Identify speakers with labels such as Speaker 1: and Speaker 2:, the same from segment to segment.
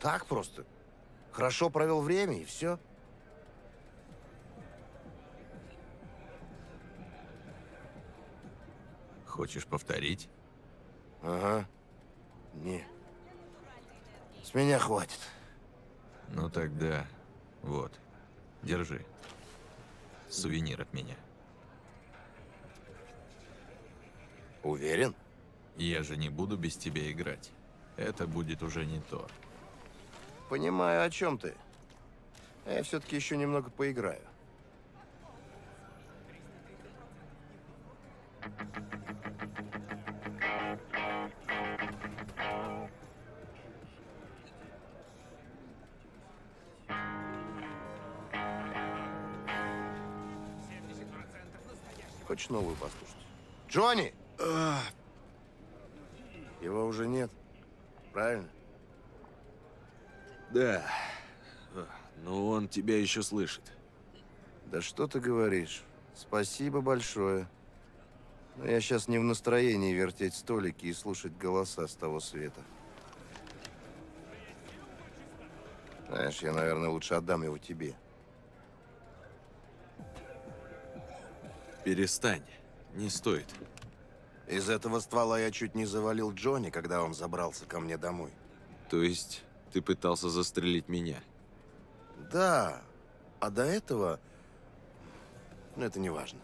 Speaker 1: Так просто. Хорошо провел время, и все.
Speaker 2: Хочешь повторить?
Speaker 1: Ага. Не. С меня хватит.
Speaker 2: Ну тогда, вот, держи. Сувенир от меня.
Speaker 1: Уверен?
Speaker 2: Я же не буду без тебя играть. Это будет уже не то.
Speaker 1: Понимаю, о чем ты. Я все-таки еще немного поиграю. Хочешь новую послушать? Джонни! Его уже нет. Правильно?
Speaker 3: Да. Но он тебя еще слышит.
Speaker 1: Да что ты говоришь? Спасибо большое. Но я сейчас не в настроении вертеть столики и слушать голоса с того света. Знаешь, я, наверное, лучше отдам его тебе.
Speaker 3: Перестань. Не стоит.
Speaker 1: Из этого ствола я чуть не завалил Джонни, когда он забрался ко мне домой.
Speaker 3: То есть ты пытался застрелить меня?
Speaker 1: Да, а до этого... Ну, это не важно.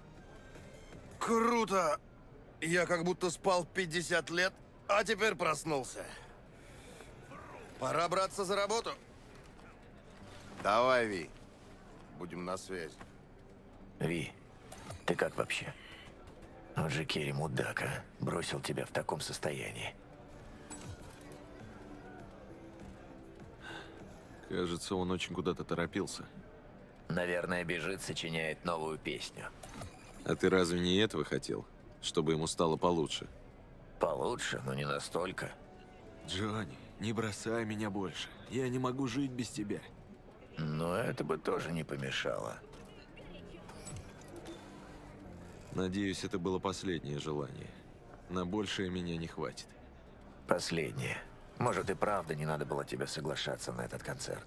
Speaker 1: Круто! Я как будто спал 50 лет, а теперь проснулся. Пора браться за работу. Давай, Ви. Будем на связи.
Speaker 4: Ви, ты как вообще? Вот же Керри мудак, а? Бросил тебя в таком состоянии.
Speaker 3: Кажется, он очень куда-то торопился.
Speaker 4: Наверное, бежит, сочиняет новую песню.
Speaker 3: А ты разве не этого хотел? Чтобы ему стало получше?
Speaker 4: Получше, но не настолько.
Speaker 3: Джонни, не бросай меня больше. Я не могу жить без тебя.
Speaker 4: Но это бы тоже не помешало.
Speaker 3: Надеюсь, это было последнее желание. На большее меня не хватит.
Speaker 4: Последнее. Может, и правда не надо было тебе соглашаться на этот концерт.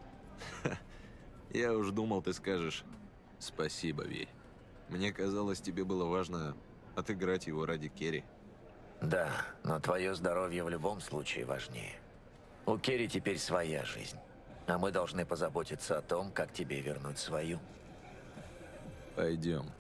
Speaker 3: Я уж думал, ты скажешь «Спасибо, Ви». Мне казалось, тебе было важно отыграть его ради Керри.
Speaker 4: Да, но твое здоровье в любом случае важнее. У Керри теперь своя жизнь. А мы должны позаботиться о том, как тебе вернуть свою.
Speaker 3: Пойдем.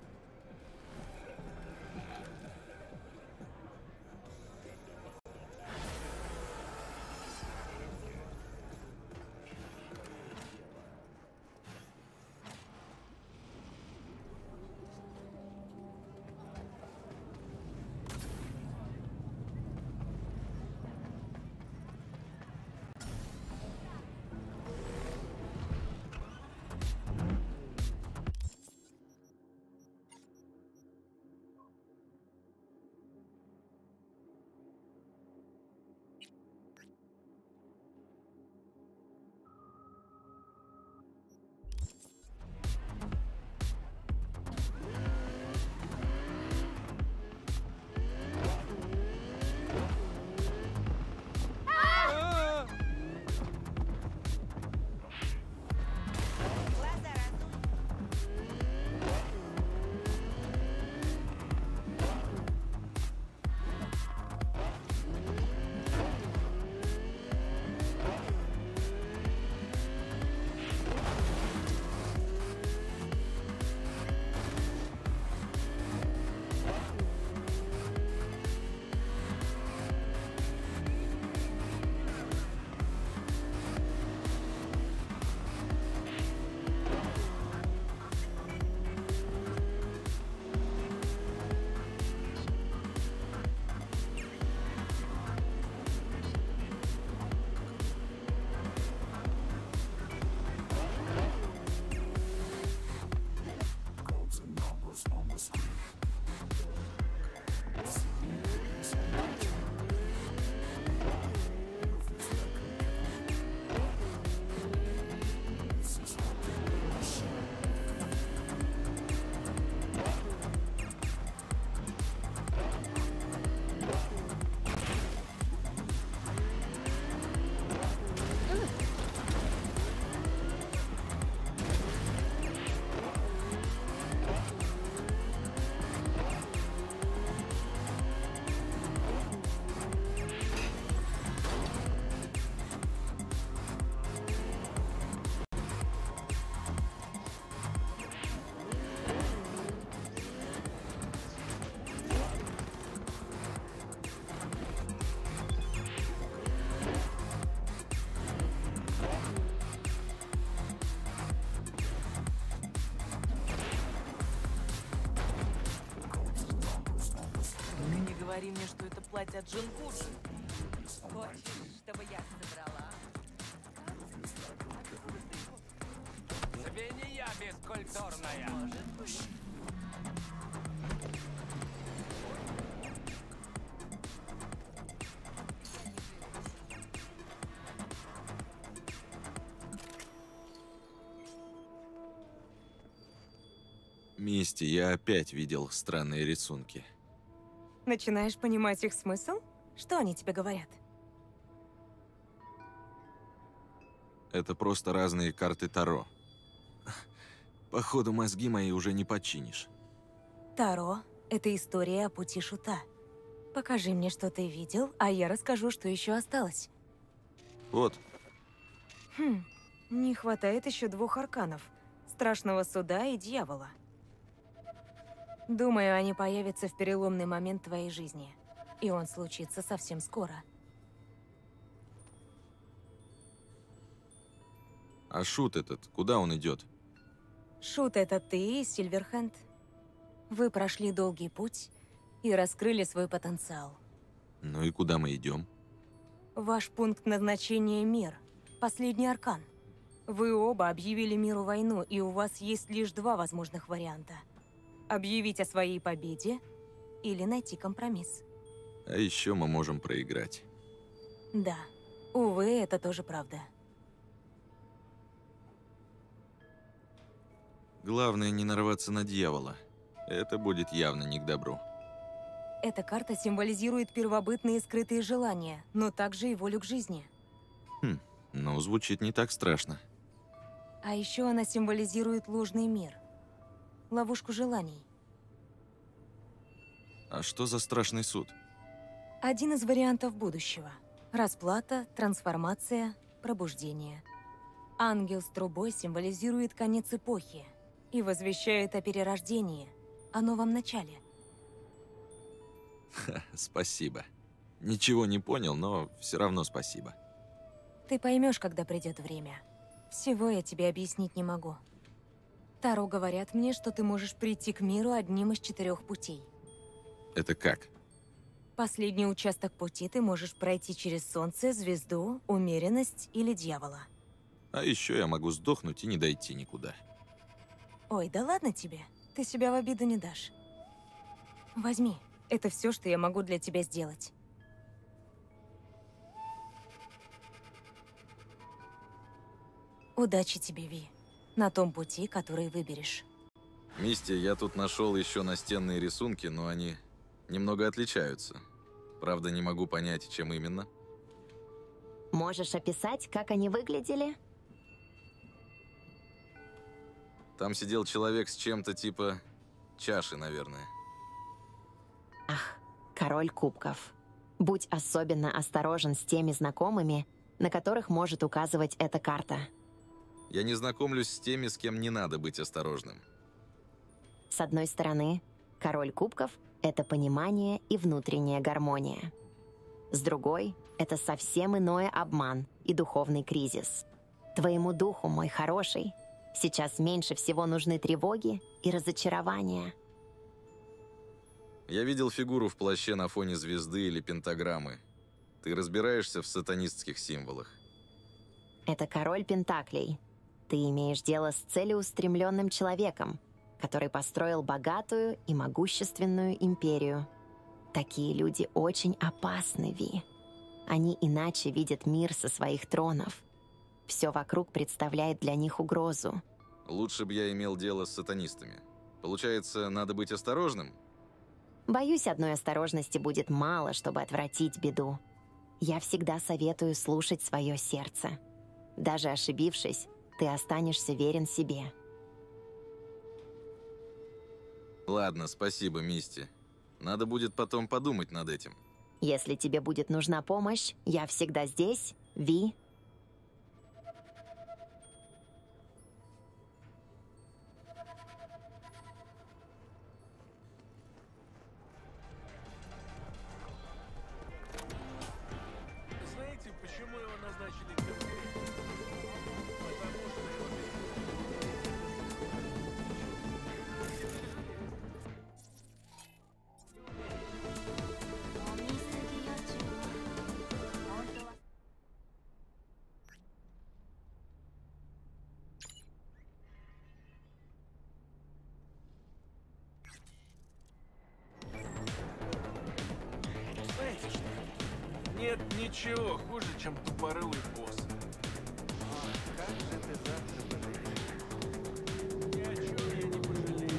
Speaker 5: говори мне, что это платье от Джинкуши.
Speaker 6: Хочешь, чтобы я собрала?
Speaker 7: Свинья бескультурная.
Speaker 3: Мисти, я опять видел странные рисунки.
Speaker 8: Начинаешь понимать их смысл? Что они тебе говорят?
Speaker 3: Это просто разные карты Таро. Походу, мозги мои уже не починишь.
Speaker 8: Таро — это история о пути шута. Покажи мне, что ты видел, а я расскажу, что еще осталось.
Speaker 3: Вот,
Speaker 8: Не хватает еще 2 арканов. Страшного суда и дьявола. Думаю, они появятся в переломный момент твоей жизни. И он случится совсем скоро.
Speaker 3: а шут этот, куда он идет?
Speaker 8: Шут — это ты и Сильверхенд. Вы прошли долгий путь и раскрыли свой потенциал.
Speaker 3: Ну и куда мы идем?
Speaker 8: Ваш пункт назначения — мир. Последний аркан. Вы оба объявили миру войну, и у вас есть лишь 2 возможных варианта. Объявить о своей победе или найти компромисс.
Speaker 3: А еще мы можем проиграть.
Speaker 8: Да, увы, это тоже правда.
Speaker 3: Главное не нарваться на дьявола. Это будет явно не к добру.
Speaker 8: Эта карта символизирует первобытные скрытые желания, но также и волю к жизни.
Speaker 3: Ну, звучит не так страшно.
Speaker 8: А еще она символизирует ложный мир. Ловушку желаний.
Speaker 3: А что за страшный суд?
Speaker 8: Один из вариантов будущего. Расплата, трансформация, пробуждение. Ангел с трубой символизирует конец эпохи и возвещает о перерождении, о новом начале.
Speaker 3: Спасибо. Ничего не понял, но все равно спасибо.
Speaker 8: Ты поймешь, когда придет время. Всего я тебе объяснить не могу. Таро говорят мне, что ты можешь прийти к миру одним из 4 путей.
Speaker 3: Это как?
Speaker 8: Последний участок пути ты можешь пройти через солнце, звезду, умеренность или дьявола.
Speaker 3: А еще я могу сдохнуть и не дойти никуда.
Speaker 8: Ой, да ладно тебе. Ты себя в обиду не дашь. Возьми. Это все, что я могу для тебя сделать. Удачи тебе, Ви. На том пути, который выберешь.
Speaker 3: Мисти, я тут нашел еще настенные рисунки, но они немного отличаются. Правда, не могу понять, чем именно.
Speaker 9: Можешь описать, как они выглядели?
Speaker 3: Там сидел человек с чем-то типа чаши, наверное.
Speaker 9: Ах, король кубков. Будь особенно осторожен с теми знакомыми, на которых может указывать эта карта.
Speaker 3: Я не знакомлюсь с теми, с кем не надо быть осторожным.
Speaker 9: С одной стороны, король кубков — это понимание и внутренняя гармония. С другой — это совсем иной обман и духовный кризис. Твоему духу, мой хороший, сейчас меньше всего нужны тревоги и разочарования.
Speaker 3: Я видел фигуру в плаще на фоне звезды или пентаграммы. Ты разбираешься в сатанистских символах?
Speaker 9: Это король Пентаклей. Ты имеешь дело с целеустремленным человеком, который построил богатую и могущественную империю. Такие люди очень опасны, Ви. Они иначе видят мир со своих тронов. Все вокруг представляет для них угрозу.
Speaker 3: Лучше бы я имел дело с сатанистами. Получается, надо быть осторожным?
Speaker 9: Боюсь, одной осторожности будет мало, чтобы отвратить беду. Я всегда советую слушать свое сердце. Даже ошибившись, ты останешься верен себе.
Speaker 3: Ладно, спасибо, Мисти. Надо будет потом подумать над этим.
Speaker 9: Если тебе будет нужна помощь, я всегда здесь, Ви.
Speaker 7: Знаете, почему его назначили капитаном? Потому что его Ничего, хуже, чем тупорылый босс.
Speaker 1: Как же ты завтра пожалеешь?
Speaker 7: Ни о чем я не пожалею.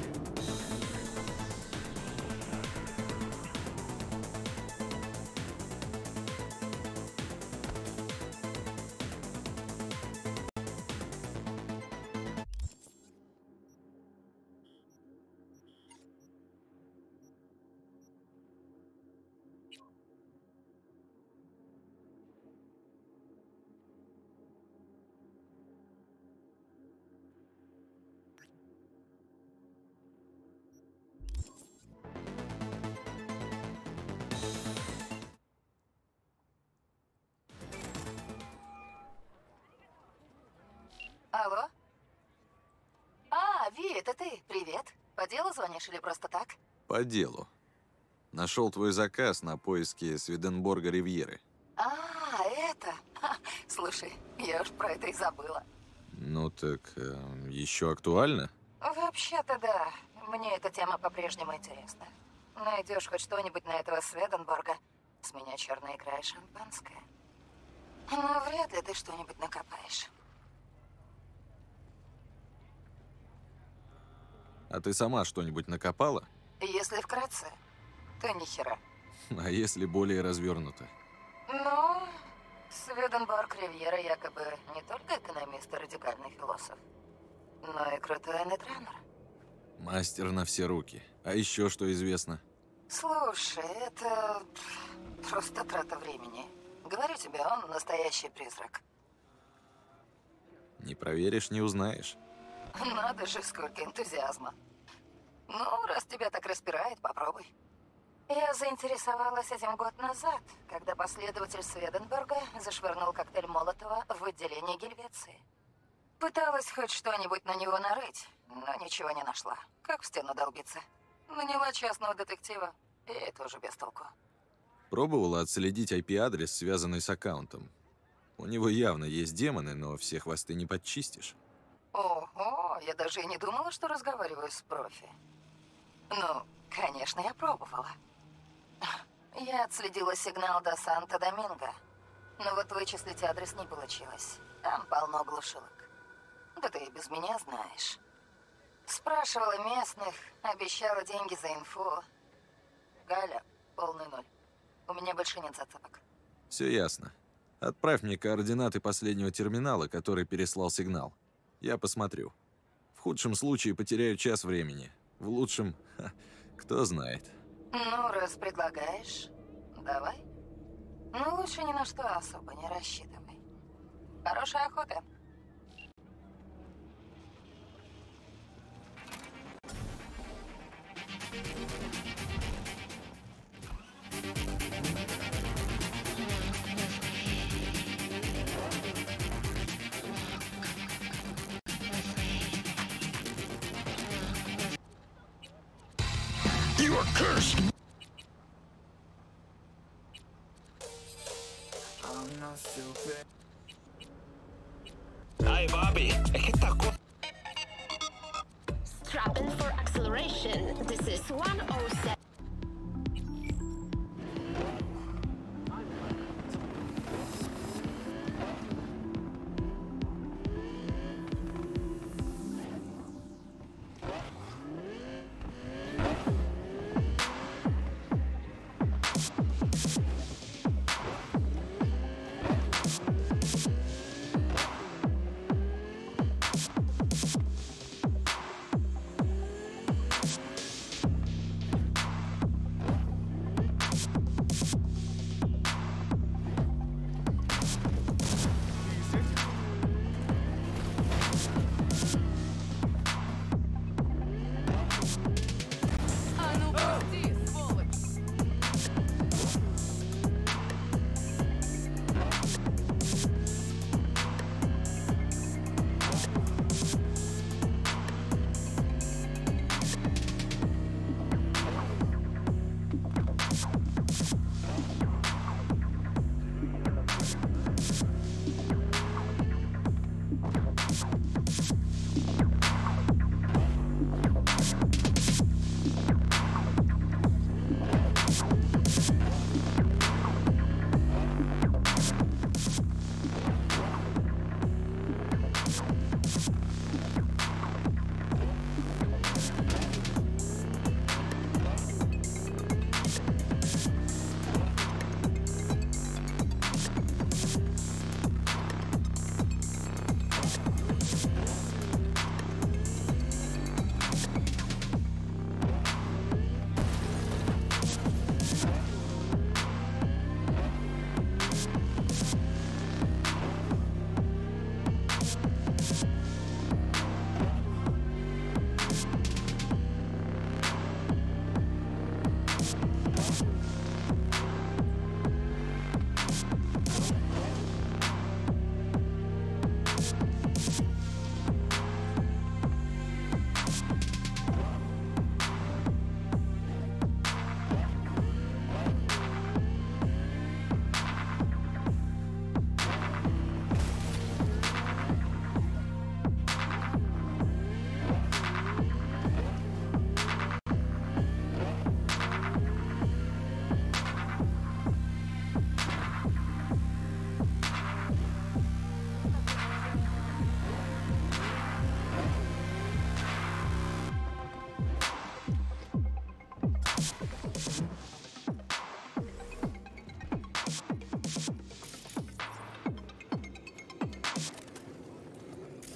Speaker 6: Алло? Ви, это ты. Привет. По делу звонишь или просто так?
Speaker 3: По делу. Нашел твой заказ на поиски Сведенборга Ривьеры.
Speaker 6: Это. Слушай, я уж про это и забыла.
Speaker 3: Ну так, еще актуально?
Speaker 6: Вообще-то да. Мне эта тема по-прежнему интересна. Найдешь хоть что-нибудь на этого Сведенборга, с меня черная икра и шампанское. Но вряд ли ты что-нибудь накопаешь.
Speaker 3: А ты сама что-нибудь накопала?
Speaker 6: Если вкратце, то ни хера.
Speaker 3: А если более развернуто?
Speaker 6: Ну, Сведенборг Ривьера якобы не только экономист и радикальный философ, но и крутой нетренер.
Speaker 3: Мастер на все руки. А еще что известно?
Speaker 6: Слушай, это просто трата времени. Говорю тебе, он настоящий призрак.
Speaker 3: Не проверишь, не узнаешь.
Speaker 6: Надо же, сколько энтузиазма. Ну, раз тебя так распирает, попробуй. Я заинтересовалась этим год назад, когда последователь Сведенберга зашвырнул коктейль Молотова в отделение Гельвеции. Пыталась хоть что-нибудь на него нарыть, но ничего не нашла. Как в стену долбиться. Наняла частного детектива, и тоже без толку.
Speaker 3: Пробовала отследить IP-адрес, связанный с аккаунтом. У него явно есть демоны, но все хвосты не подчистишь.
Speaker 6: Ого, я даже и не думала, что разговариваю с профи. Ну, конечно, я пробовала. Я отследила сигнал до Санто-Доминго. Но вот вычислить адрес не получилось. Там полно глушилок. Да ты и без меня знаешь. Спрашивала местных, обещала деньги за инфу. Галя, полный ноль. У меня больше нет зацепок.
Speaker 3: Все ясно. Отправь мне координаты последнего терминала, который переслал сигнал. Я посмотрю. В худшем случае потеряю час времени. В лучшем, кто знает.
Speaker 6: Ну, раз предлагаешь, давай. Но лучше ни на что особо не рассчитывай. Хорошей охоты.
Speaker 7: Ay, papi, es que estas cosas...
Speaker 10: Strap in for acceleration. This is 107.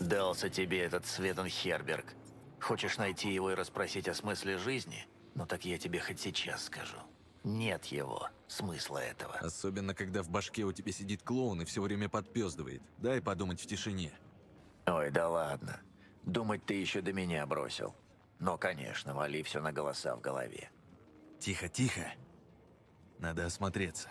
Speaker 4: Дался тебе этот Светон Херберг. Хочешь найти его и расспросить о смысле жизни? Ну так я тебе хоть сейчас скажу. Нет его, смысла этого.
Speaker 3: Особенно, когда в башке у тебя сидит клоун и все время подпездывает. Дай подумать в тишине.
Speaker 4: Ой, да ладно. Думать ты еще до меня бросил. Но, конечно, вали все на голоса в голове.
Speaker 3: Тихо, тихо. Надо осмотреться.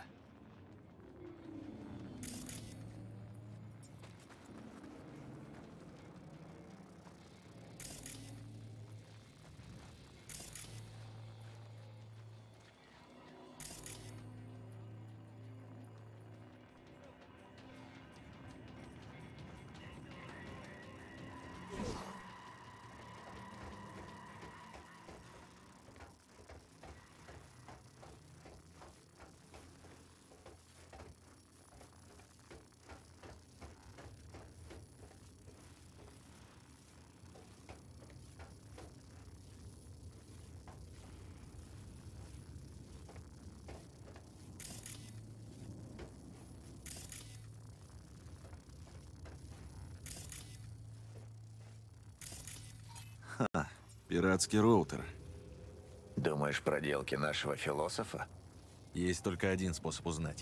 Speaker 3: Пиратский роутер.
Speaker 4: Думаешь, проделки нашего философа?
Speaker 3: Есть только один способ узнать.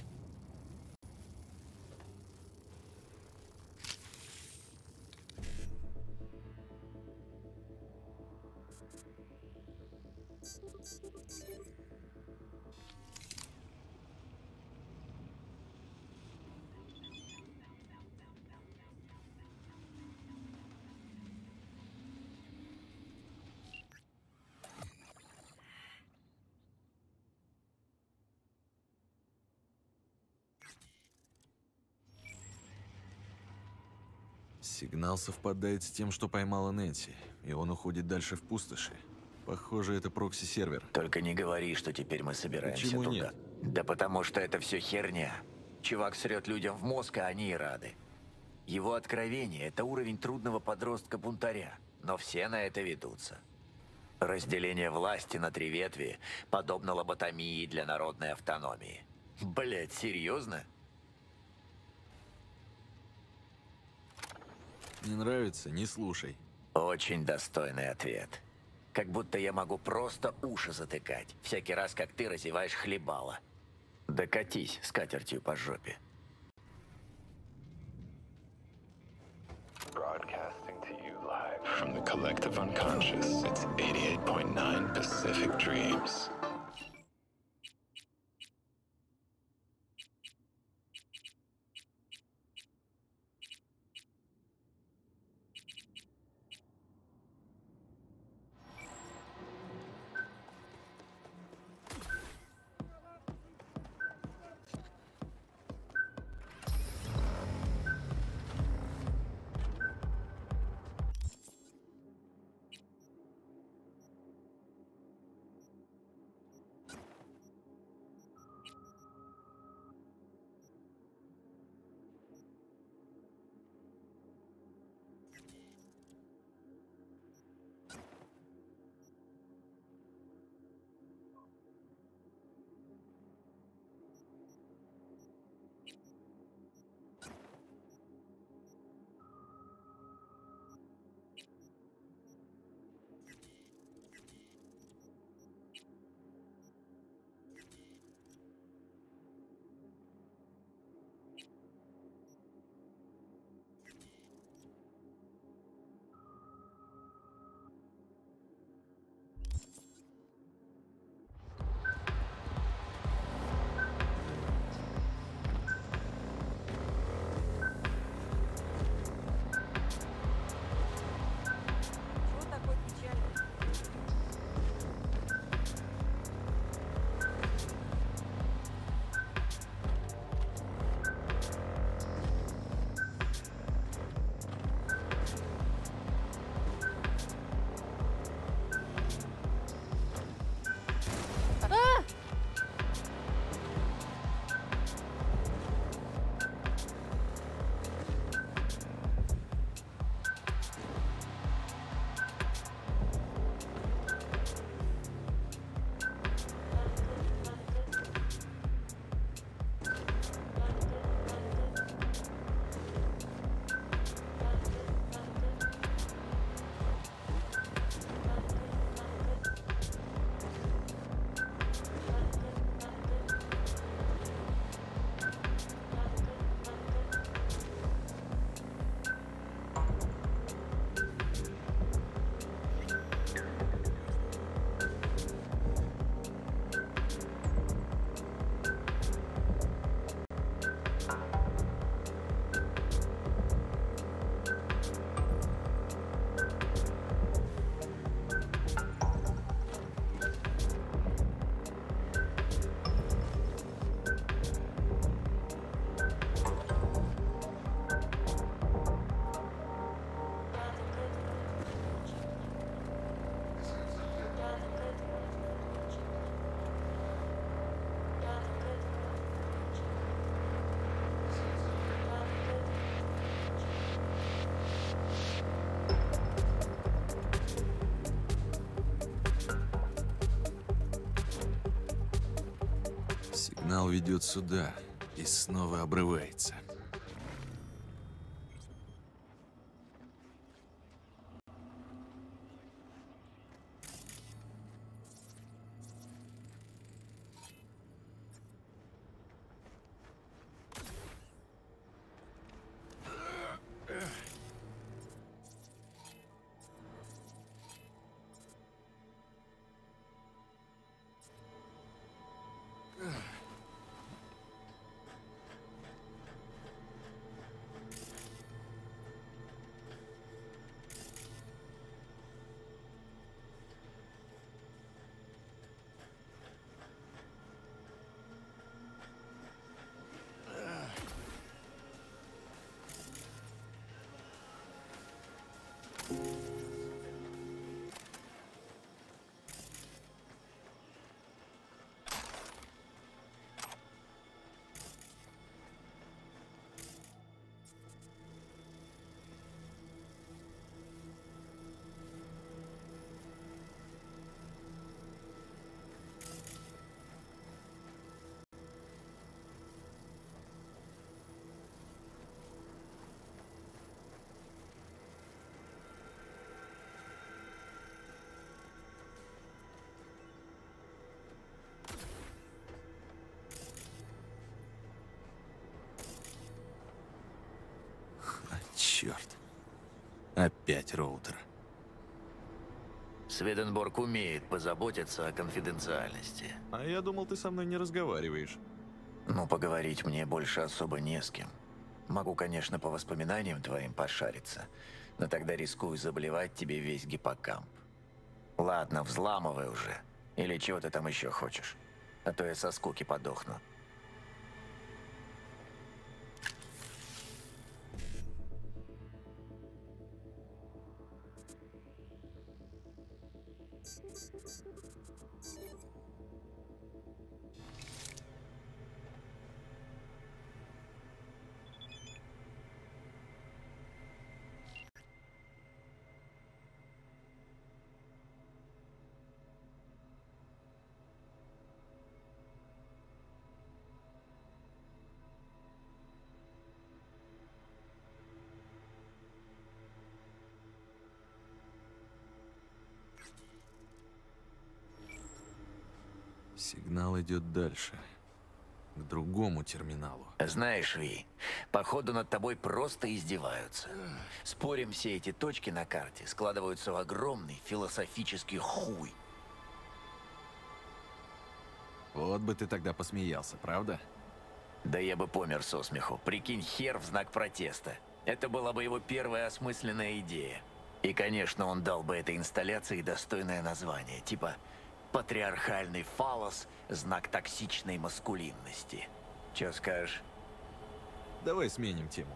Speaker 3: Сигнал совпадает с тем, что поймала Нэнси, и он уходит дальше в пустоши. Похоже, это прокси-сервер.
Speaker 4: Только не говори, что теперь мы собираемся
Speaker 3: Почему
Speaker 4: туда.
Speaker 3: нет?
Speaker 4: Да потому что это все херня. Чувак срет людям в мозг, а они и рады. Его откровение — это уровень трудного подростка-бунтаря, но все на это ведутся. Разделение власти на 3 ветви подобно лоботомии для народной автономии. Блять, серьезно?
Speaker 3: Не нравится? Не слушай.
Speaker 4: Очень достойный ответ. Как будто я могу просто уши затыкать, всякий раз, как ты разеваешь хлебало. Докатись с катертью по жопе.
Speaker 11: Broadcasting to you live from the collective unconscious. It's 88.9 Pacific Dreams.
Speaker 3: Сигнал ведет сюда и снова обрывается. Черт. Опять роутер.
Speaker 4: Сведенборг умеет позаботиться о конфиденциальности.
Speaker 3: А я думал, ты со мной не разговариваешь.
Speaker 4: Но поговорить мне больше особо не с кем. Могу, конечно, по воспоминаниям твоим пошариться, но тогда рискую заблевать тебе весь гиппокамп. Ладно, взламывай уже. Или чего ты там еще хочешь? А то я со скуки подохну.
Speaker 3: Сигнал идет дальше. К другому терминалу.
Speaker 4: Знаешь, Ви, походу над тобой просто издеваются. Спорим, все эти точки на карте складываются в огромный философический хуй.
Speaker 3: Вот бы ты тогда посмеялся, правда?
Speaker 4: Да я бы помер со смеху. Прикинь, хер в знак протеста. Это была бы его первая осмысленная идея. И, конечно, он дал бы этой инсталляции достойное название. Типа «Патриархальный фаллос – знак токсичной маскулинности». Чё скажешь?
Speaker 3: Давай сменим тему.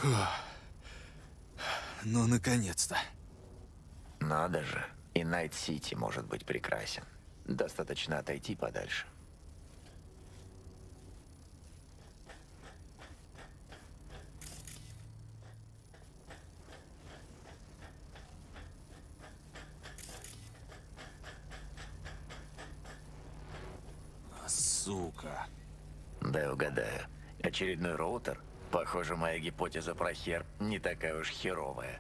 Speaker 3: Ну, наконец-то.
Speaker 4: Надо же. И Найт-Сити может быть прекрасен. Достаточно отойти подальше.
Speaker 3: Сука.
Speaker 4: Дай угадаю. Очередной роутер? Похоже, моя гипотеза про хер не такая уж херовая.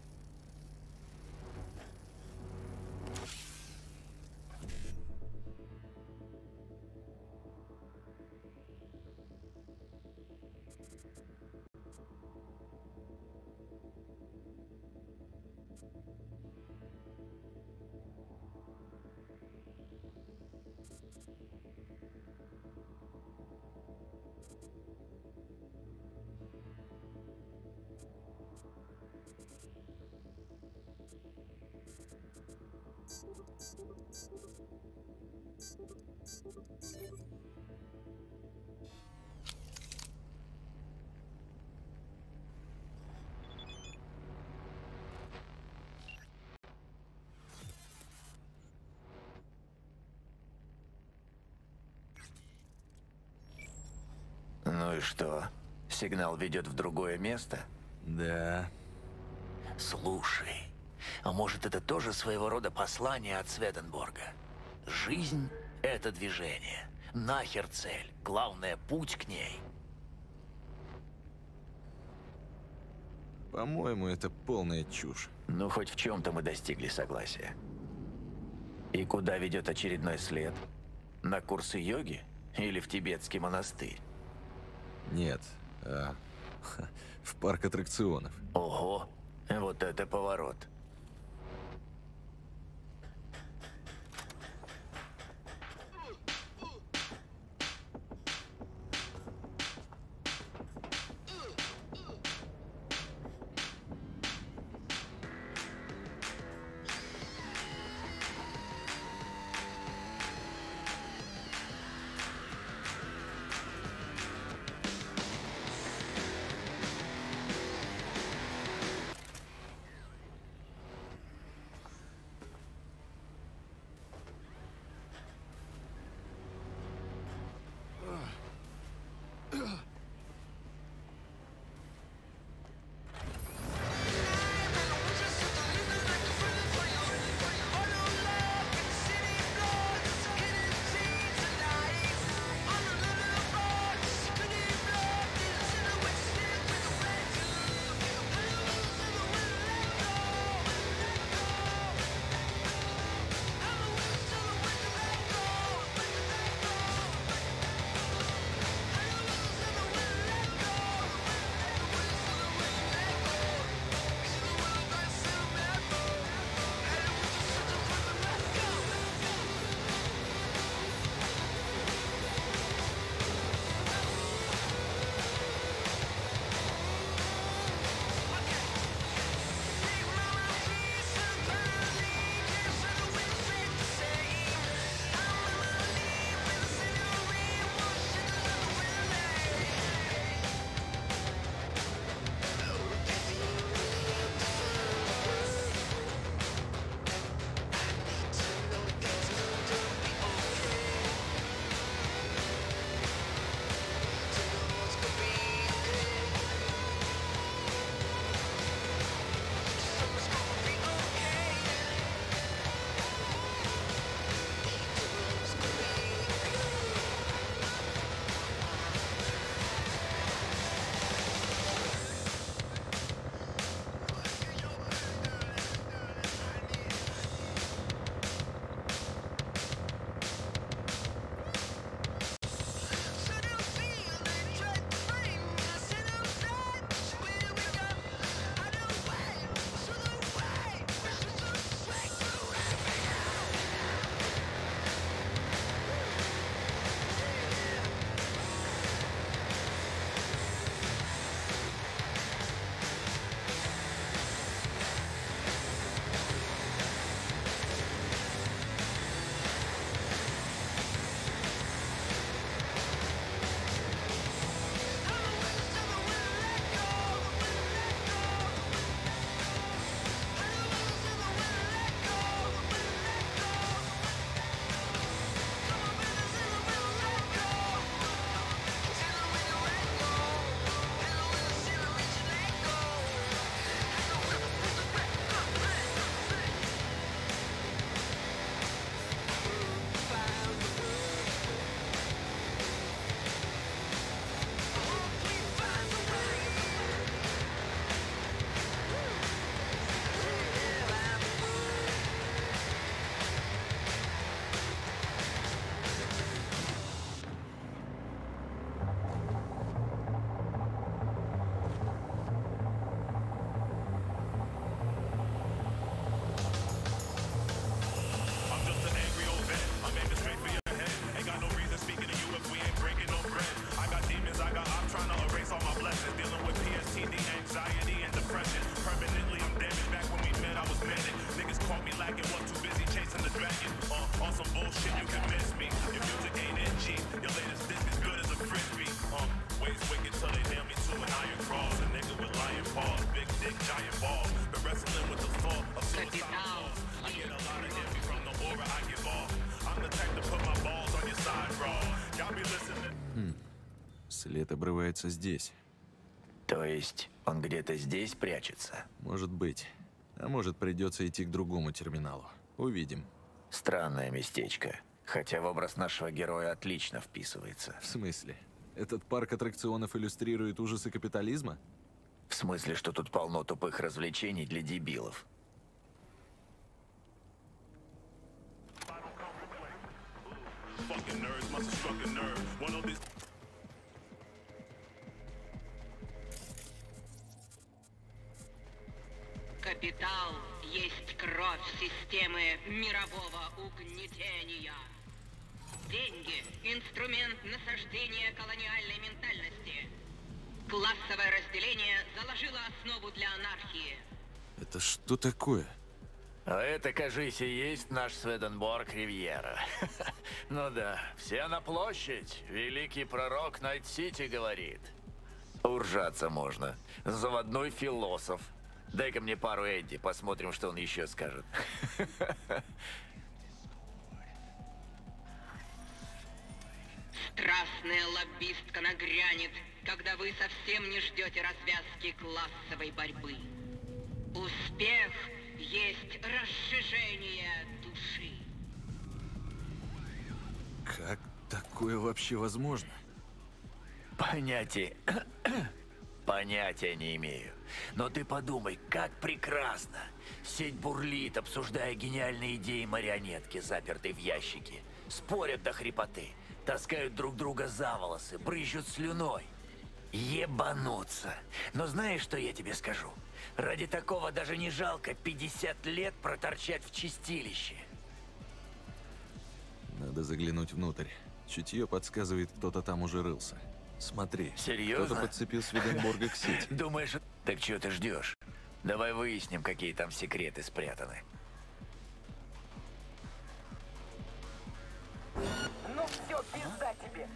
Speaker 4: Ну и что? Сигнал ведет в другое место?
Speaker 3: Да.
Speaker 4: Слушай, а может это тоже своего рода послание от Сведенборга? Жизнь — это движение. Нахер цель. Главное — путь к ней.
Speaker 3: По-моему, это полная чушь.
Speaker 4: Ну, хоть в чем-то мы достигли согласия. И куда ведет очередной след? На курсы йоги? Или в тибетский монастырь?
Speaker 3: Нет, в парк аттракционов.
Speaker 4: Ого, вот это поворот.
Speaker 3: След обрывается здесь.
Speaker 4: То есть он где-то здесь прячется?
Speaker 3: Может быть. А может, придется идти к другому терминалу. Увидим.
Speaker 4: Странное местечко. Хотя в образ нашего героя отлично вписывается.
Speaker 3: В смысле? Этот парк аттракционов иллюстрирует ужасы капитализма?
Speaker 4: В смысле, что тут полно тупых развлечений для дебилов.
Speaker 10: Капитал есть кровь системы мирового угнетения. Деньги – инструмент насаждения колониальной ментальности. Классовое разделение заложило основу для анархии.
Speaker 3: Это что такое?
Speaker 4: А это, кажись, и есть наш Сведенборг Ривьера. Ну да, все на площадь. Великий пророк Найт-Сити говорит. Уржаться можно. Заводной философ. Дай-ка мне пару Эдди, посмотрим, что он еще скажет.
Speaker 10: Страстная лоббистка нагрянет, когда вы совсем не ждете развязки классовой борьбы. Успех есть разжижение души.
Speaker 3: Как такое вообще возможно?
Speaker 4: Понятия не имею. Но ты подумай, как прекрасно. Сеть бурлит, обсуждая гениальные идеи марионетки, запертые в ящике. Спорят до хрипоты, таскают друг друга за волосы, брызжут слюной. Ебануться. Но знаешь, что я тебе скажу? Ради такого даже не жалко 50 лет проторчать в чистилище.
Speaker 3: Надо заглянуть внутрь. Чутье подсказывает, кто-то там уже рылся. Смотри.
Speaker 4: Серьезно?
Speaker 3: Кто-то подцепил Сведенборга к сети.
Speaker 4: Думаешь, так что ты ждешь? Давай выясним, какие там секреты спрятаны.
Speaker 12: Ну все, пизда тебе.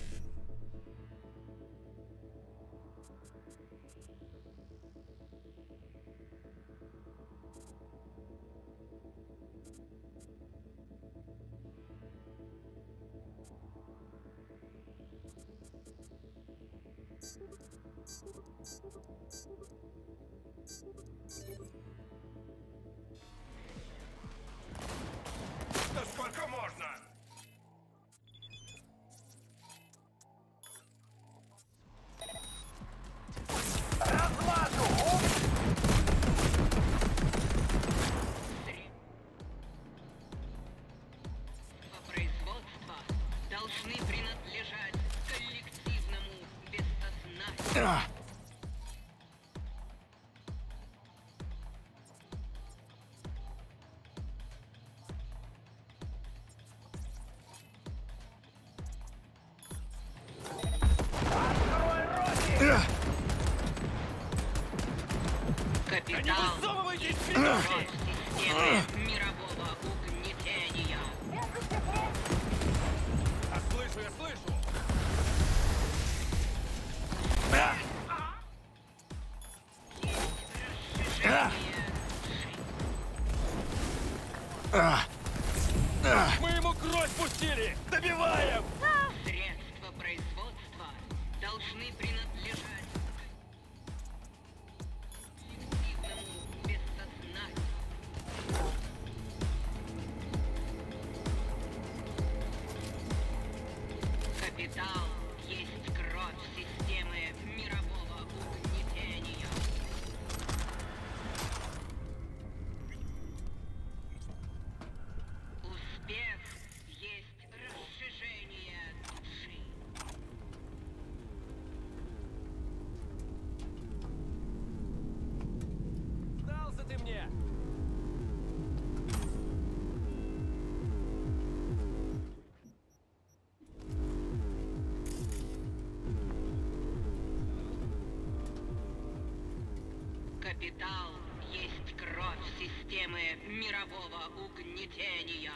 Speaker 7: Да сколько можно?
Speaker 10: Производства должны принадлежать коллективному бессознанию. Капитал есть кровь системы мирового угнетения.
Speaker 7: Я слышу, я слышу! Мы ему кровь пустили! Добиваем!
Speaker 10: Средства производства должны принадлежать коллективному бессознанию. Капитал есть кровь системы мирового угнетения. Успех есть разжижение души.
Speaker 7: Дался ты мне!
Speaker 10: Капитал есть кровь системы мирового угнетения.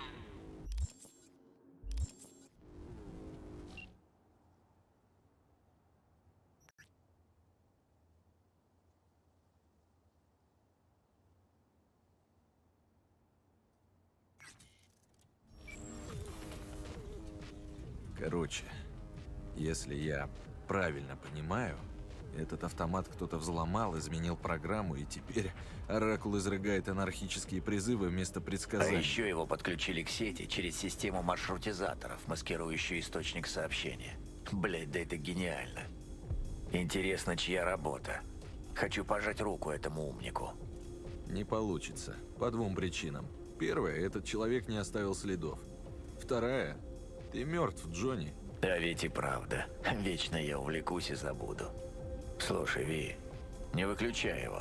Speaker 3: Короче, если я правильно понимаю, этот автомат кто-то взломал, изменил программу, и теперь Оракул изрыгает анархические призывы вместо
Speaker 4: А
Speaker 3: предсказаний.
Speaker 4: еще его подключили к сети через систему маршрутизаторов, маскирующую источник сообщения. Блять, да это гениально. Интересно, чья работа? Хочу пожать руку этому умнику.
Speaker 3: Не получится. По двум причинам. Первая, этот человек не оставил следов. Вторая, ты мертв, Джонни.
Speaker 4: Да ведь и правда. Вечно я увлекусь и забуду. Слушай, Ви, не выключай его.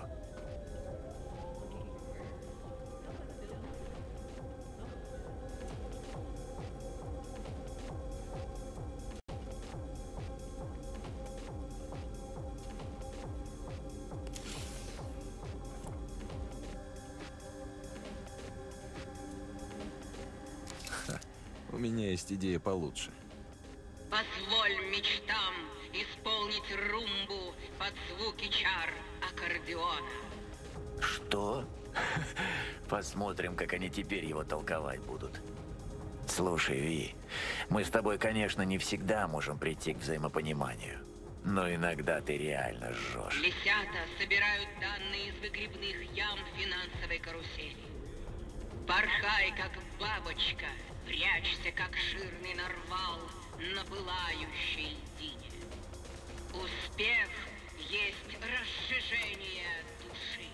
Speaker 3: У меня есть идея получше.
Speaker 10: Позволь мечтам исполнить румбу под звуки чар аккордеона.
Speaker 4: Что? Посмотрим, как они теперь его толковать будут. Слушай, Ви, мы с тобой, конечно, не всегда можем прийти к взаимопониманию. Но иногда ты реально жжешь.
Speaker 10: Лисята собирают данные из выгребных ям финансовой карусели. Порхай, как бабочка, прячься, как жирный нарвал на пылающей льдине. Успех есть разжижение души.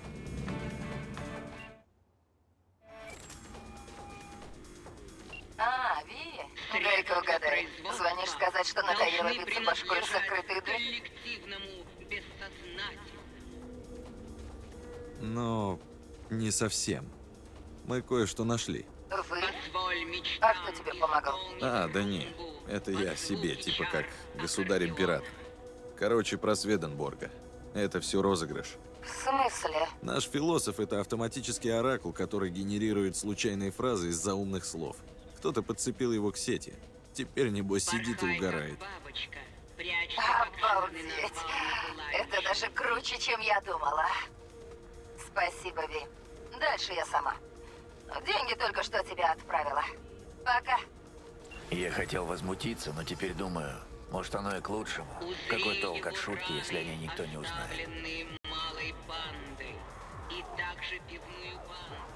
Speaker 6: Ви? Дай-ка угадаю. Звонишь сказать, что надоело биться башкой в закрытые двери?
Speaker 10: Коллективному бессознательному.
Speaker 3: Но не совсем. Мы кое-что нашли.
Speaker 6: Вы?
Speaker 10: Позволь мечтам
Speaker 6: А кто тебе помогал?
Speaker 2: А, да не, это я себе, типа как государь-император. Короче, про Сведенборга. Это все розыгрыш.
Speaker 6: В смысле?
Speaker 3: Наш философ — это автоматический оракул, который генерирует случайные фразы из заумных слов. Кто-то подцепил его к сети. Теперь, небось, сидит и угорает.
Speaker 6: Обалдеть. Это даже круче, чем я думала. Спасибо, Ви. Дальше я сама. Деньги только что тебе отправила. Пока.
Speaker 4: Я хотел возмутиться, но теперь думаю, может, оно и к лучшему. Какой толк от шутки, если о ней никто не узнает?
Speaker 10: Оставленные малой бандой и также пивную банду.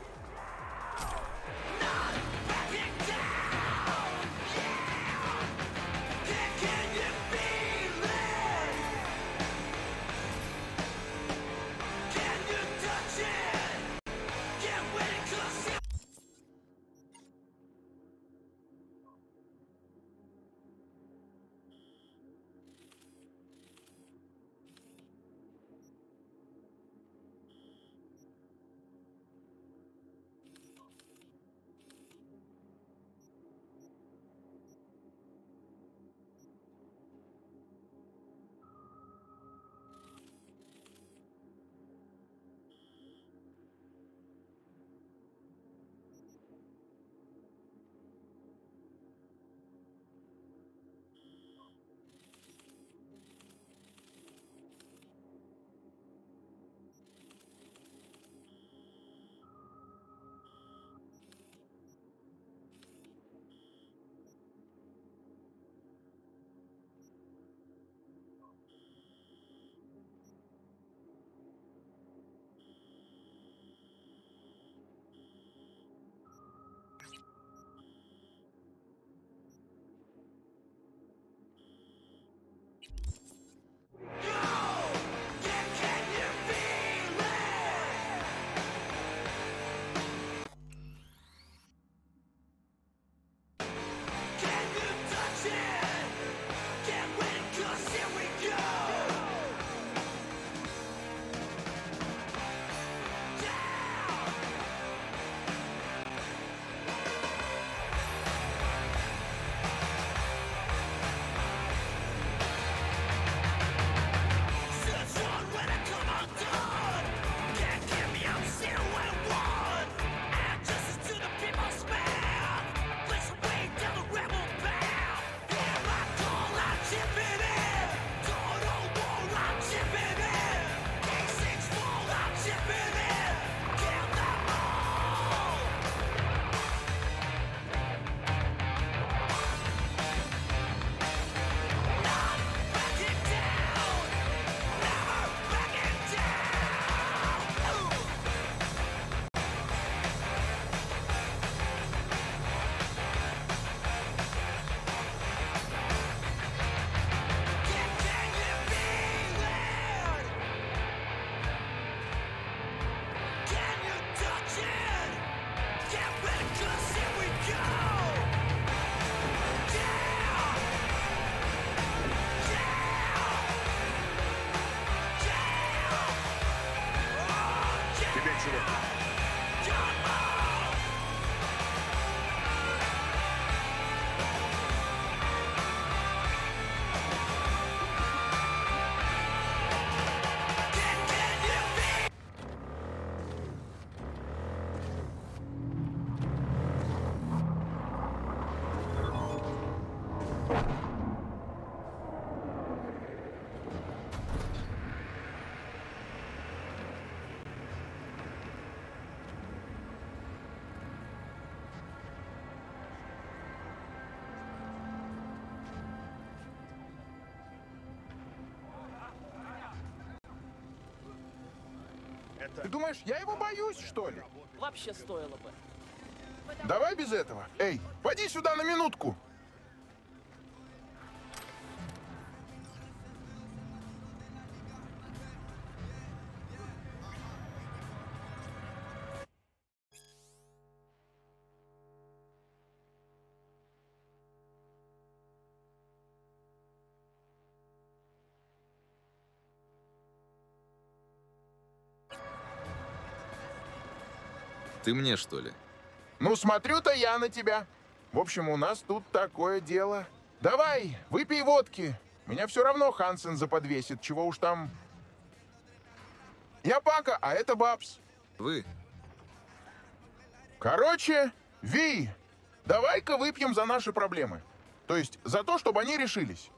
Speaker 13: Тебе чего?
Speaker 14: Ты думаешь, я его боюсь, что ли?
Speaker 15: Вообще стоило бы.
Speaker 14: Давай без этого. Эй, поди сюда на минутку.
Speaker 3: Ты мне, что ли?
Speaker 14: Ну, смотрю-то я на тебя. В общем, у нас тут такое дело. Давай, выпей водки. Меня все равно Хансен заподвесит, чего уж там. Я Пака, а это Бабс.
Speaker 3: Вы?
Speaker 14: Короче, Ви, давай-ка выпьем за наши проблемы. То есть за то, чтобы они решились.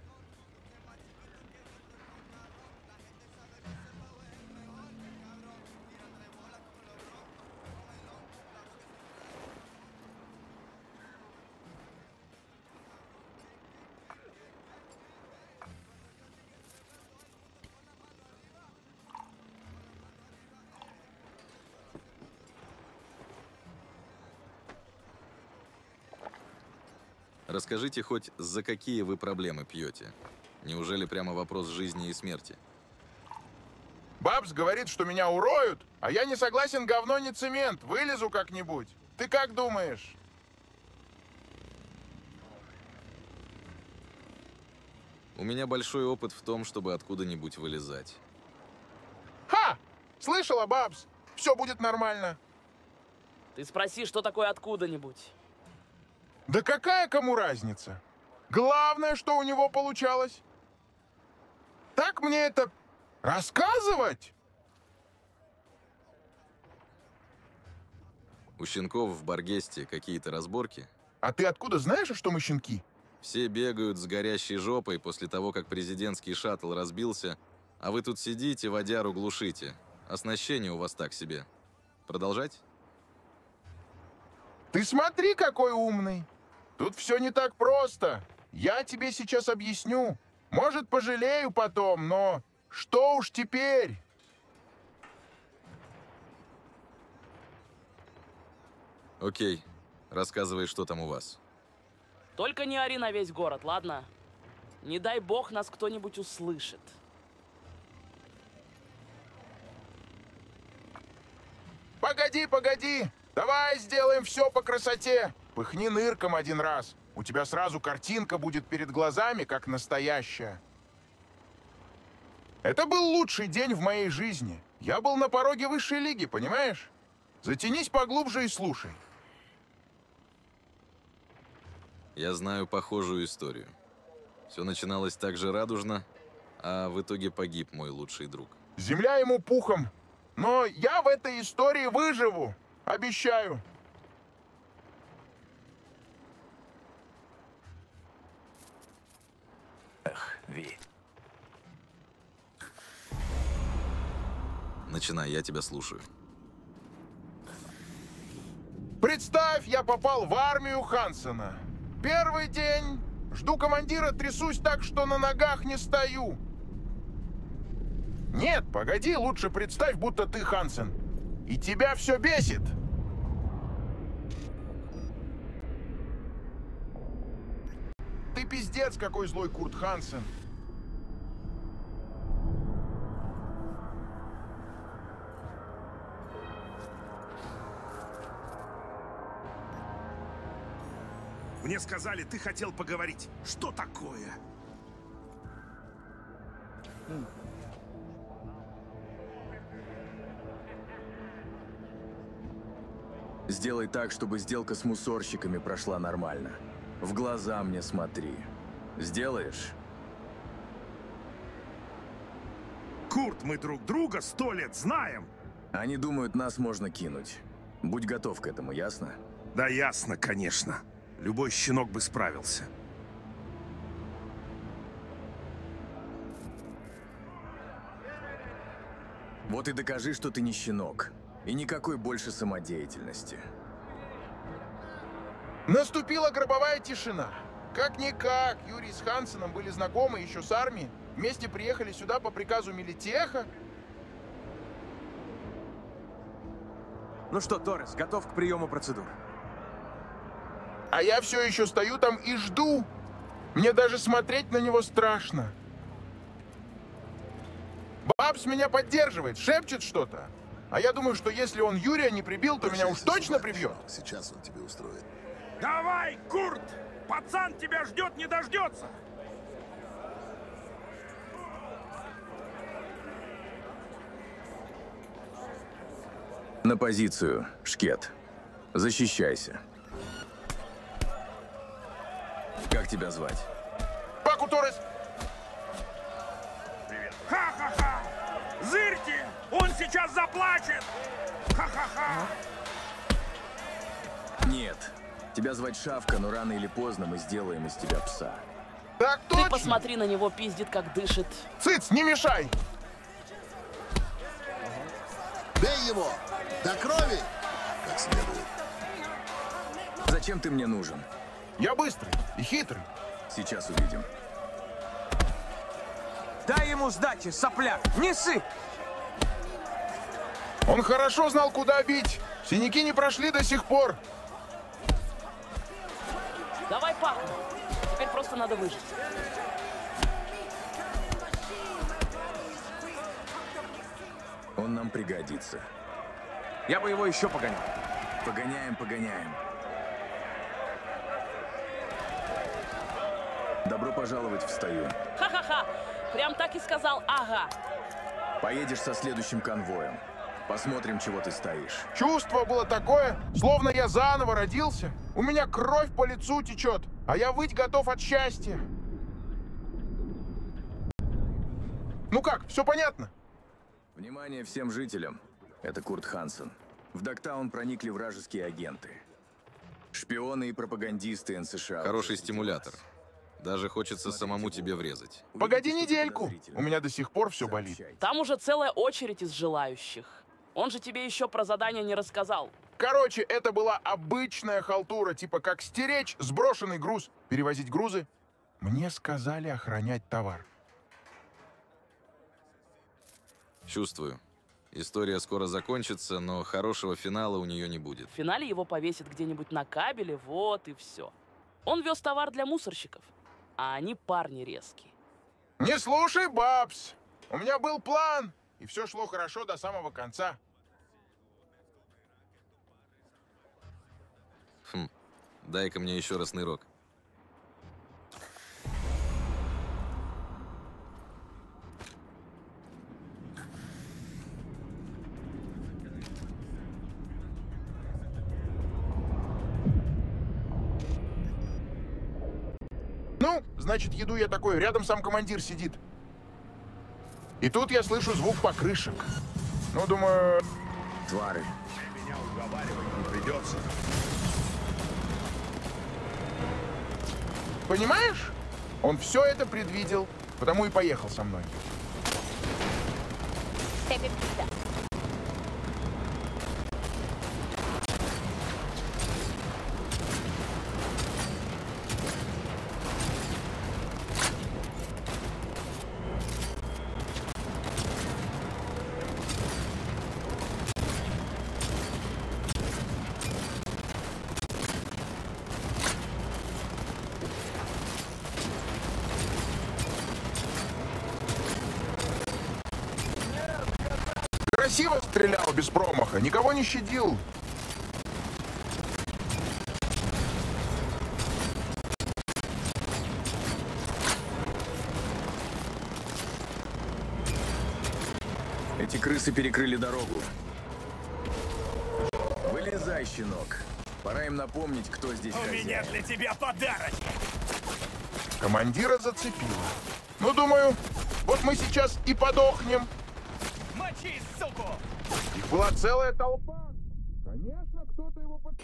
Speaker 3: Расскажите хоть, за какие вы проблемы пьете? Неужели прямо вопрос жизни и смерти?
Speaker 14: Бабс говорит, что меня уроют, а я не согласен, говно не цемент. Вылезу как-нибудь. Ты как думаешь?
Speaker 3: У меня большой опыт в том, чтобы откуда-нибудь вылезать.
Speaker 14: Ха! Слышала, Бабс? Все будет нормально.
Speaker 15: Ты спроси, что такое откуда-нибудь.
Speaker 14: Да какая кому разница? Главное, что у него получалось. Так мне это рассказывать?
Speaker 3: У щенков в Баргесте какие-то разборки?
Speaker 14: А ты откуда знаешь, что мы щенки?
Speaker 3: Все бегают с горящей жопой после того, как президентский шаттл разбился, а вы тут сидите, водяру глушите. Оснащение у вас так себе. Продолжать?
Speaker 14: Ты смотри, какой умный. Тут все не так просто. Я тебе сейчас объясню. Может, пожалею потом, но что уж теперь?
Speaker 3: Окей. Рассказывай, что там у вас.
Speaker 15: Только не ори на весь город, ладно? Не дай бог нас кто-нибудь услышит.
Speaker 14: Погоди, погоди. Давай сделаем все по красоте. Пыхни нырком один раз. У тебя сразу картинка будет перед глазами, как настоящая. Это был лучший день в моей жизни. Я был на пороге высшей лиги, понимаешь? Затянись поглубже и слушай.
Speaker 3: Я знаю похожую историю. Все начиналось так же радужно, а в итоге погиб мой лучший друг.
Speaker 14: Земля ему пухом. Но я в этой истории выживу. Обещаю.
Speaker 4: Эх, Ви.
Speaker 3: Начинай, я тебя слушаю.
Speaker 14: Представь, я попал в армию Хансена. Первый день. Жду командира, трясусь так, что на ногах не стою. Нет, погоди, лучше представь, будто ты Хансен. И тебя все бесит. Ты пиздец, какой злой Курт Хансен.
Speaker 13: Мне сказали, ты хотел поговорить. Что такое?
Speaker 16: Сделай так, чтобы сделка с мусорщиками прошла нормально. В глаза мне смотри. Сделаешь?
Speaker 13: Курт, мы друг друга 100 лет знаем.
Speaker 16: Они думают, нас можно кинуть. Будь готов к этому, ясно?
Speaker 13: Да ясно, конечно. Любой щенок бы справился.
Speaker 16: Вот и докажи, что ты не щенок. И никакой больше самодеятельности.
Speaker 14: Наступила гробовая тишина. Как-никак, Юрий с Хансеном были знакомы еще с армией. Вместе приехали сюда по приказу Милитеха.
Speaker 17: Ну что, Торрес, готов к приему процедур?
Speaker 14: А я все еще стою там и жду. Мне даже смотреть на него страшно. Бабс меня поддерживает, шепчет что-то. А я думаю, что если он Юрия не прибил, то меня уж точно прибьет.
Speaker 18: Сейчас он тебе устроит.
Speaker 13: Давай, Курт! Пацан тебя ждет, не дождется!
Speaker 16: На позицию, Шкет. Защищайся. Как тебя звать?
Speaker 14: Паку Торрес!
Speaker 13: Ха-ха-ха! Зырьте! Он сейчас заплачет! Ха-ха-ха!
Speaker 16: Нет. Тебя звать Шавка, но рано или поздно мы сделаем из тебя пса.
Speaker 14: Так
Speaker 15: точно! Ты посмотри на него, пиздит, как дышит.
Speaker 14: Цыц, не мешай!
Speaker 18: Бей его! До крови! Как следует.
Speaker 16: Зачем ты мне нужен?
Speaker 14: Я быстрый и хитрый.
Speaker 16: Сейчас увидим.
Speaker 17: Дай ему сдачи, сопляк! Не ссы!
Speaker 14: Он хорошо знал, куда бить. Синяки не прошли до сих пор.
Speaker 15: Давай, Пак. Теперь просто надо выжить.
Speaker 16: Он нам пригодится.
Speaker 17: Я бы его еще погонял.
Speaker 16: Погоняем, погоняем. Добро пожаловать в стаю.
Speaker 15: Ха-ха-ха! Прям так и сказал, ага.
Speaker 16: Поедешь со следующим конвоем. Посмотрим, чего ты стоишь.
Speaker 14: Чувство было такое, словно я заново родился. У меня кровь по лицу течет, а я выть готов от счастья. Ну как, все понятно?
Speaker 16: Внимание всем жителям. Это Курт Хансен. В Догтаун проникли вражеские агенты. Шпионы и пропагандисты НСШ.
Speaker 3: Хороший стимулятор. Даже хочется самому тебе врезать.
Speaker 14: Погоди недельку. У меня до сих пор все болит.
Speaker 15: Там уже целая очередь из желающих. Он же тебе еще про задание не рассказал.
Speaker 14: Короче, это была обычная халтура, типа как стеречь сброшенный груз, перевозить грузы. Мне сказали охранять товар.
Speaker 3: Чувствую. История скоро закончится, но хорошего финала у нее не будет.
Speaker 15: В финале его повесят где-нибудь на кабеле, вот и все. Он вез товар для мусорщиков, а они парни резкие.
Speaker 14: Не слушай, Бабс. У меня был план, и все шло хорошо до самого конца.
Speaker 3: Дай-ка мне еще раз нырок.
Speaker 14: Ну, значит, еду я такой, рядом сам командир сидит. И тут я слышу звук покрышек. Ну, думаю...
Speaker 16: Твары.
Speaker 13: Меня уговаривать не придется.
Speaker 14: Понимаешь? Он все это предвидел, потому и поехал со мной. Красиво стрелял без промаха, никого не щадил.
Speaker 16: Эти крысы перекрыли дорогу. Вылезай. Вылезай, щенок. Пора им напомнить, кто здесь хозяин.
Speaker 7: У меня для тебя подарок.
Speaker 14: Командира зацепило. Ну, думаю, вот мы сейчас и подохнем.
Speaker 7: Мочи, суку!
Speaker 14: Их была целая толпа. Конечно, кто-то его под...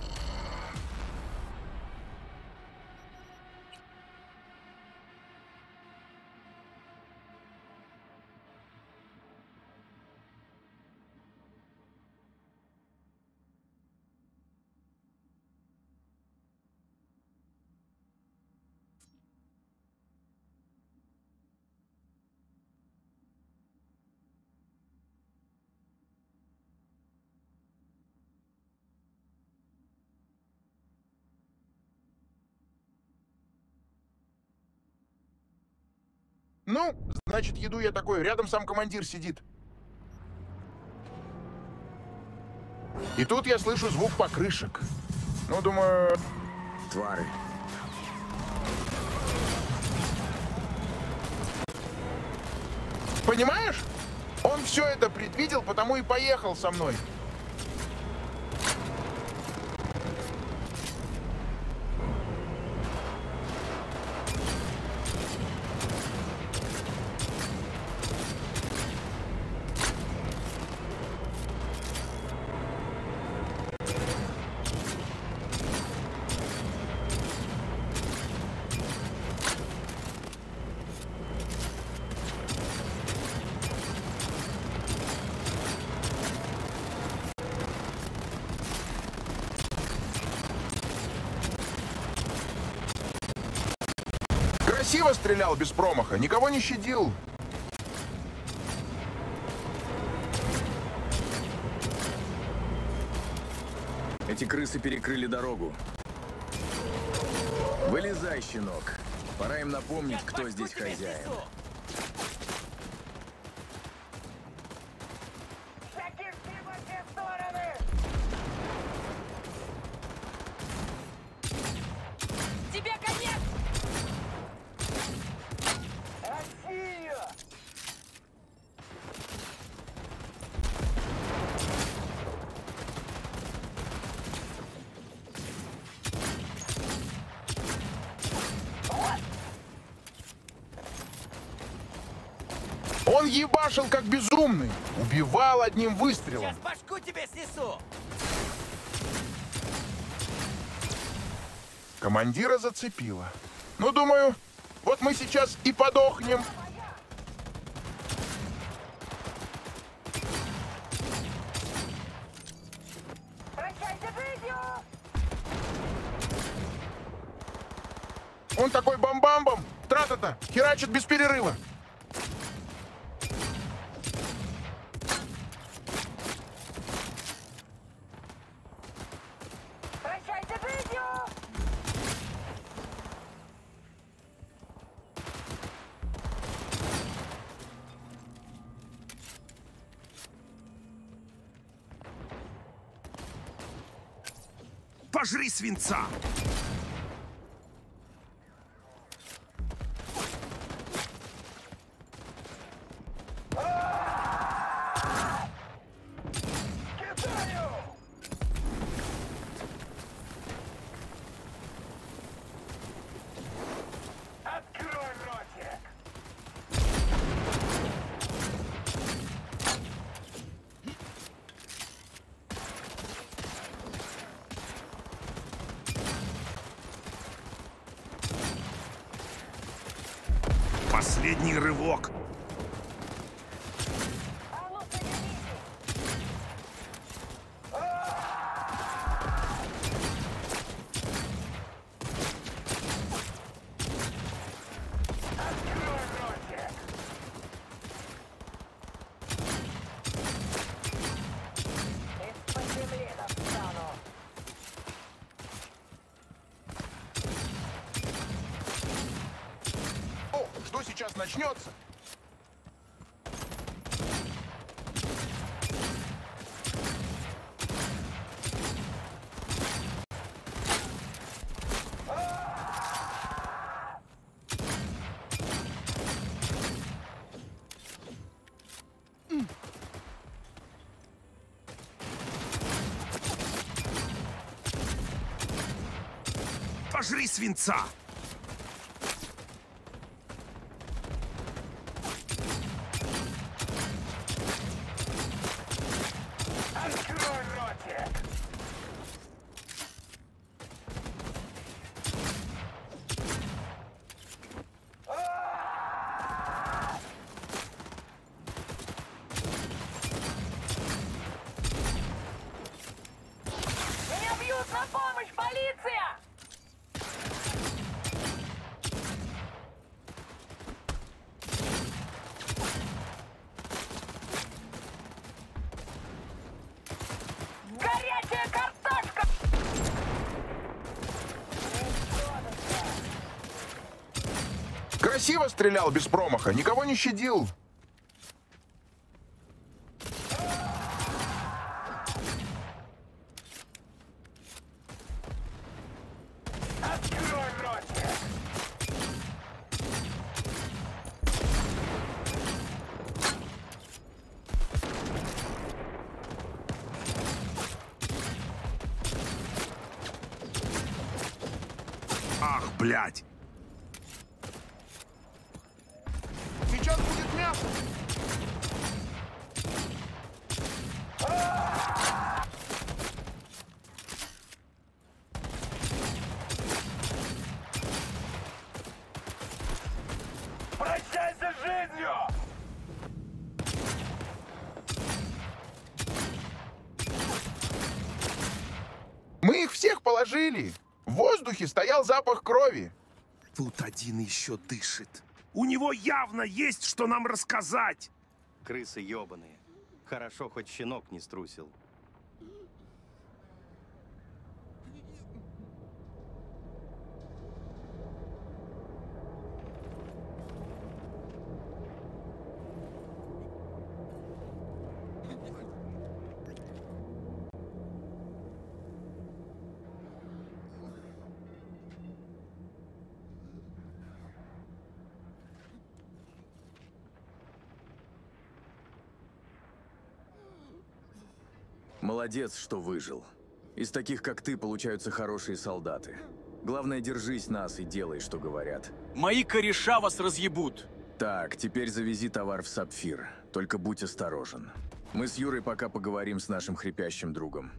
Speaker 14: Ну, значит, еду я такой. Рядом сам командир сидит. И тут я слышу звук покрышек. Ну, думаю...
Speaker 16: Твары.
Speaker 14: Понимаешь? Он все это предвидел, потому и поехал со мной. Красиво стрелял без промаха, никого не щадил.
Speaker 16: Эти крысы перекрыли дорогу. Вылезай, щенок. Пора им напомнить, кто здесь хозяин.
Speaker 12: Тебе конец! Россия!
Speaker 14: Он ебашил как безумный. Убивал одним выстрелом.
Speaker 7: Сейчас башку тебе снесу!
Speaker 14: Командира зацепило. Ну, думаю, вот мы сейчас и подохнем. Он такой бам-бам-бам, тра-та-та, херачит без перерыва.
Speaker 13: Пожри свинца! Последний рывок.
Speaker 14: Что сейчас начнется?
Speaker 13: Пожри свинца!
Speaker 12: Открой ротик! Меня бьют! На помощь! Полиция! Горячая картошка!
Speaker 14: Красиво стрелял без промаха, никого не щадил.
Speaker 12: Открой ротик!
Speaker 13: Ах, блядь!
Speaker 14: Сейчас будет мясо.
Speaker 12: Прощайся с жизнью!
Speaker 14: Мы их всех положили. В воздухе стоял запах крови.
Speaker 13: Тут один еще дышит. У него явно есть, что нам рассказать.
Speaker 19: Крысы ебаные. Хорошо, хоть щенок не струсил.
Speaker 16: Молодец, что выжил. Из таких, как ты, получаются хорошие солдаты. Главное, держись нас и делай, что говорят.
Speaker 17: Мои кореша вас разъебут.
Speaker 16: Так, теперь завези товар в Сапфир. Только будь осторожен. Мы с Юрой пока поговорим с нашим хрипящим другом.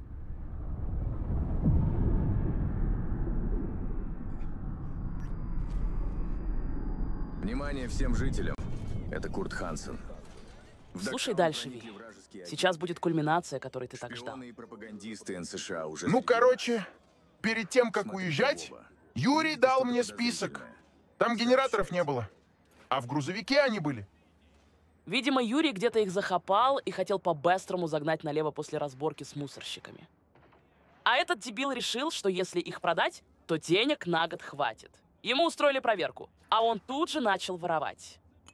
Speaker 16: Внимание всем жителям. Это Курт Хансен.
Speaker 15: Слушай дальше, Ви. Сейчас будет кульминация, которой ты так ждал.
Speaker 16: И пропагандисты НСШ уже...
Speaker 14: Ну, короче, перед тем, как уезжать, Юрий дал мне список. Там генераторов не было. А в грузовике они были.
Speaker 15: Видимо, Юрий где-то их захапал и хотел по-быстрому загнать налево после разборки с мусорщиками. А этот дебил решил, что если их продать, то денег на год хватит. Ему устроили проверку, а он тут же начал воровать.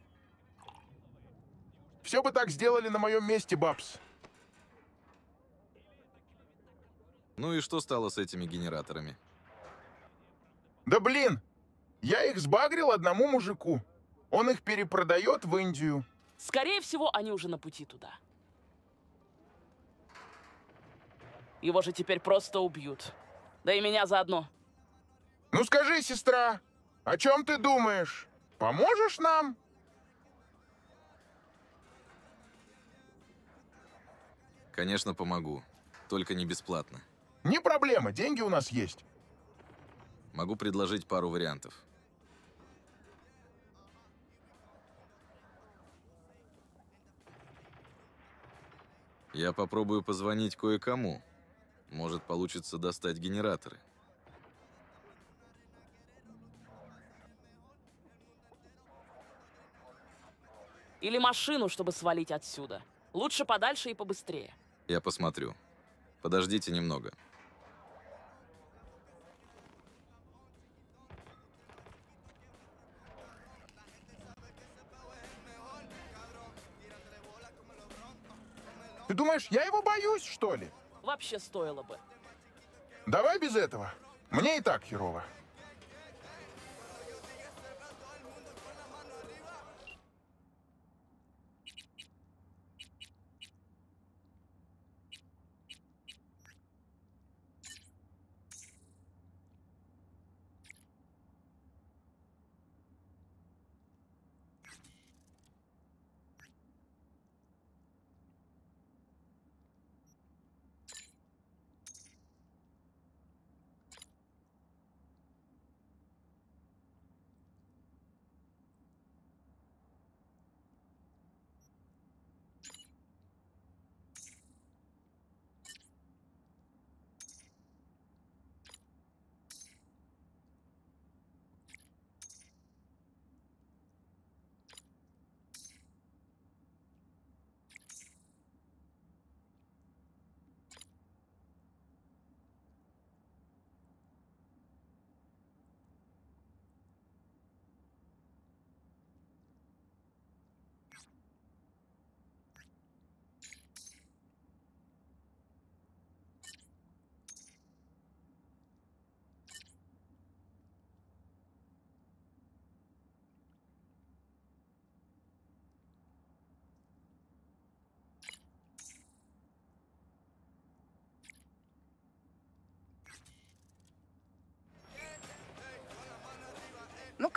Speaker 14: Все бы так сделали на моем месте, Бабс.
Speaker 3: Ну и что стало с этими генераторами?
Speaker 14: Да блин, я их сбагрил одному мужику. Он их перепродает в Индию.
Speaker 15: Скорее всего, они уже на пути туда. Его же теперь просто убьют. Да и меня заодно.
Speaker 14: Ну скажи, сестра, о чем ты думаешь? Поможешь нам?
Speaker 3: Конечно, помогу. Только не бесплатно.
Speaker 14: Не проблема, деньги у нас есть.
Speaker 3: Могу предложить пару вариантов. Я попробую позвонить кое-кому. Может, получится достать генераторы.
Speaker 15: Или машину, чтобы свалить отсюда. Лучше подальше и побыстрее.
Speaker 3: Я посмотрю. Подождите немного.
Speaker 14: Ты думаешь, я его боюсь, что ли?
Speaker 15: Вообще стоило бы.
Speaker 14: Давай без этого. Мне и так херово.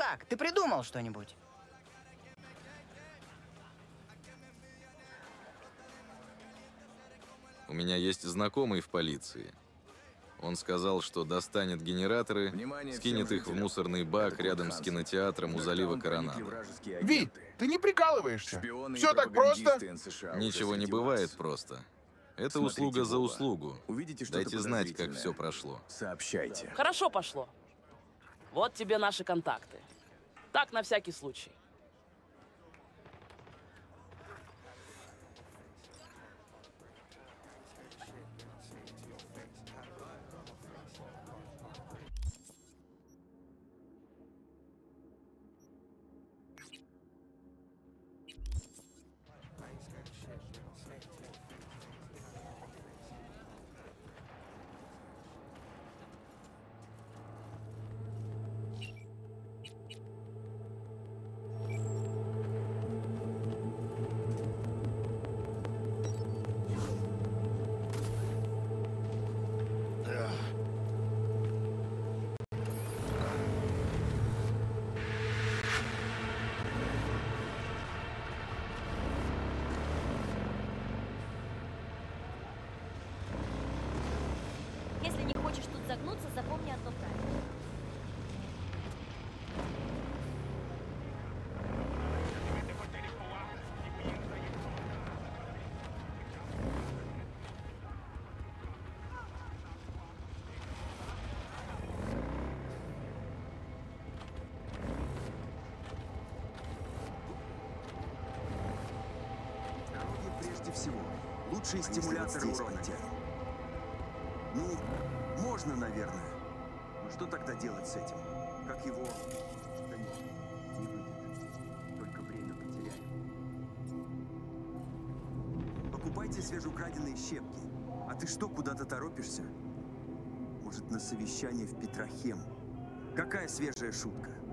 Speaker 20: как? Ты придумал что-нибудь?
Speaker 3: У меня есть знакомый в полиции. Он сказал, что достанет генераторы, скинет их в мусорный бак рядом с кинотеатром у залива Коронадо.
Speaker 14: Ви, ты не прикалываешься? Все так просто?
Speaker 3: Ничего не бывает просто. Это услуга за услугу. Дайте знать, как все прошло.
Speaker 16: Сообщайте.
Speaker 15: Хорошо пошло. Вот тебе наши контакты. Так, на всякий случай.
Speaker 21: Если не хочешь тут загнуться, запомни одно правило.
Speaker 17: Здоровье прежде всего. Лучшие стимуляторы урона. Ну, можно, наверное. Но что тогда делать с этим? Как его... Да нет, не выйдет. Только время потеряем. Покупайте свежеукраденные щепки. А ты что, куда-то торопишься? Может, на совещание в Петрохем? Какая свежая шутка?